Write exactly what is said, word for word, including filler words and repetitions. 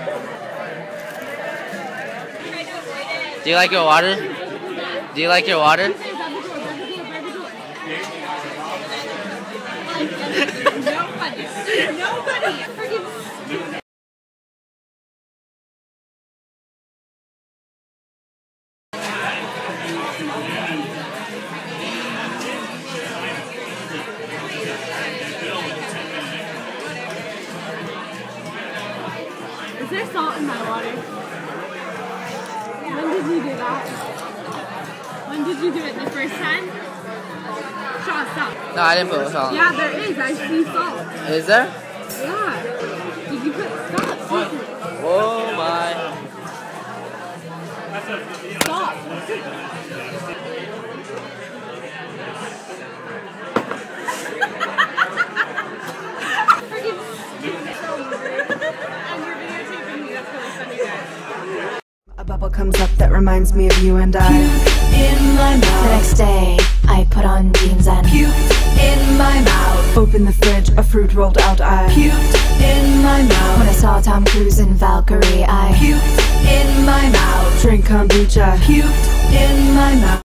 Do you like your water? Do you like your water? Nobody. Nobody. Is there salt in my water? When did you do that? When did you do it? The first time? Sean, stop. No, I didn't put salt. Yeah, there is. I see salt. Is there? Yeah. Did you put stop? Oh my. Stop. A bubble comes up that reminds me of you and I. Puked in my mouth. The next day, I put on jeans and Puked in my mouth. Open the fridge, a fruit rolled out. I puked in my mouth. When I saw Tom Cruise in Valkyrie, I puked in my mouth. Drink kombucha. Puked in my mouth.